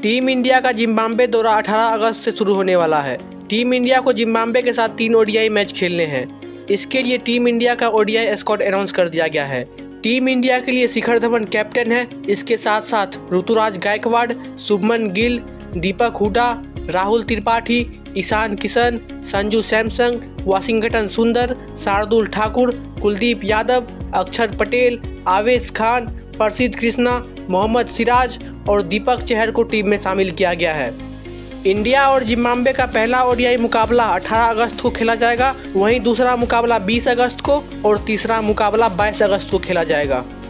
Team India का Zimbabwe दौरा 18 अगस्त से शुरू होने वाला है। टीम इंडिया को जिम्बाब्वे के साथ 3 ओडीआई मैच खेलने हैं। इसके लिए टीम इंडिया का ओडीआई स्क्वाड अनाउंस कर दिया गया है। टीम इंडिया के लिए शिखर धवन कैप्टन है। इसके साथ साथ ऋतुराज गायकवाड़, शुभमन गिल, दीपक हुडा, राहुल त्रिपाठी, ईशान किशन, संजू सैमसन, वाशिंगटन सुंदर, शार्दुल ठाकुर, कुलदीप यादव, अक्षर पटेल, आवेश खान, प्रसिद्ध कृष्णा, मोहम्मद सिराज और दीपक चहर को टीम में शामिल किया गया है। इंडिया और जिम्बाब्वे का पहला ओडीआई मुकाबला 18 अगस्त को खेला जाएगा, वहीं दूसरा मुकाबला 20 अगस्त को और तीसरा मुकाबला 22 अगस्त को खेला जाएगा।